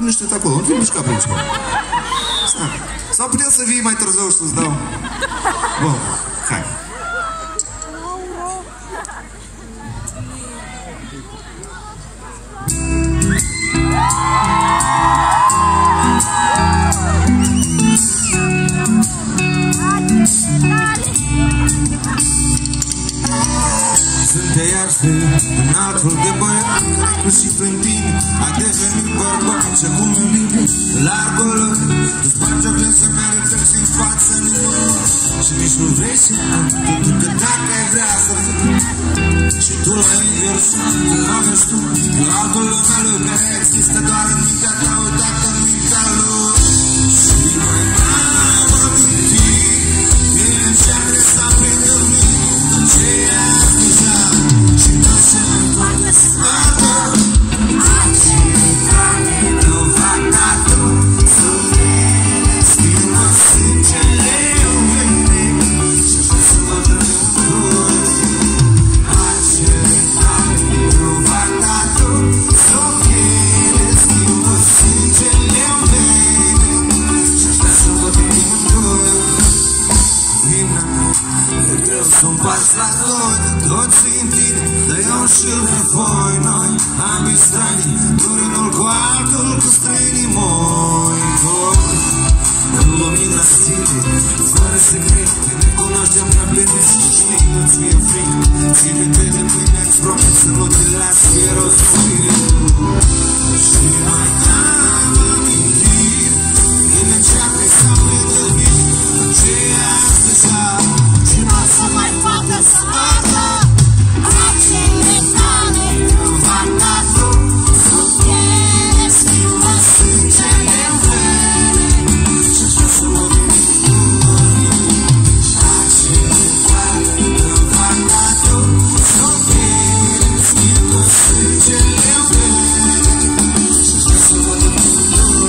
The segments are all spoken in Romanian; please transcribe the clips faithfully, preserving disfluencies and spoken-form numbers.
nu știu acolo, nu mișca pe aici. Sau putem să vii mai târziu și să-ți dau. Bun, hai. Sunt de iar un altul de băiat, inclusiv prin tine ai devenit bărbat. Și acum iubim largul lor, tu spargi o viață mea, reflexi în față nimănui. Și nici nu vrei să mă, pentru că dacă ai vrea să fii și tu la invers, cum am ești tu, eu altul lumea lui care există doar în mintea ta, uitat în mintea lui. Și mai n-am amintit, el încearcă să aprindă mine, ce e deja. Și nu se întoarcă sfată, acele tale nu fac ca tu. Suflele schimbă sângele iubire și așa să mă dădui. Acele tale nu fac ca tu. Suflele schimbă sângele iubire și așa să mă dădui. Vina, e greu să-mi pas la toi, toți în tine, dar eu și voi. Noi, ambii strani, unul cu altul, cu străinii moi. În lumina zilei, fără secrete, ne cunoaștem prea bine. Și știi, nu-ți fie frică, ține-te de mine, îți promit să nu te las fie rostit. Și mai n-am amintit, el încearcă să aprindă mine, ce e deja. Și nu o să mai facă să ardă acele tale nu fac ca tu. Suflele schimbă sângele în vene și așa să mă dădui. Acele tale nu fac ca tu. Suflele schimbă sângele în vene și așa să mă dădui.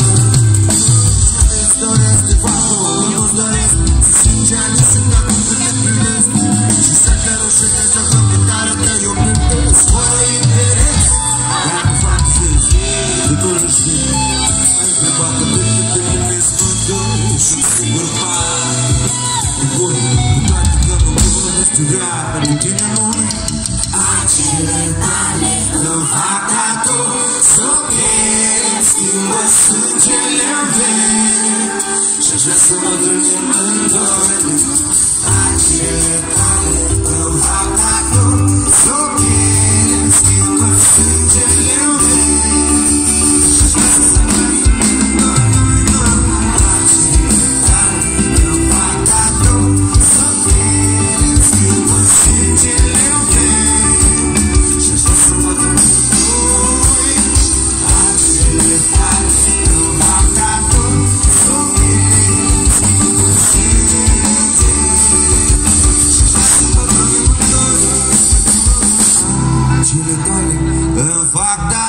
Îți doresc de faptul, nu-ți doresc să simți ceea ce sunt acum când te privesc. Și să te roșe de joacă pe care te iubesc fără interes. Dar nu fac zis, că tu nu știi. Ai întrebat că pe ce te numesc mândoi și sigur fac. E bun, cu toate că mă gândesc tu rea, pentru tine nu-i. Acele tale nu fac ca tu. Suflele schimbă sângele în vene și aș vrea să mă gândim în doi. Acele tale nu fac ca tu. Suflele schimbă sângele în vene și aș vrea să mă gândim în doi. Acele tale nu fac ca tu. Suflele schimbă sângele în vene și aș vrea să mă gândim în doi. Acele tale nu fac ca tu. Suflele schimbă sângele în acele tale îmi fac da.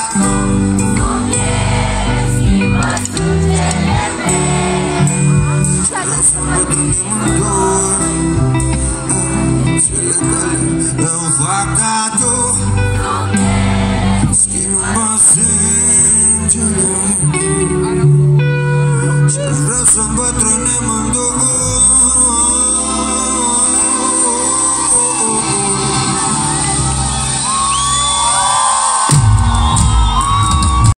Schimbă sângele meu. Vreau să mă gândim în doi. Acele tale îmi fac da tu. Schimbă sângele meu. Și vreau să îmbătrânem în doi.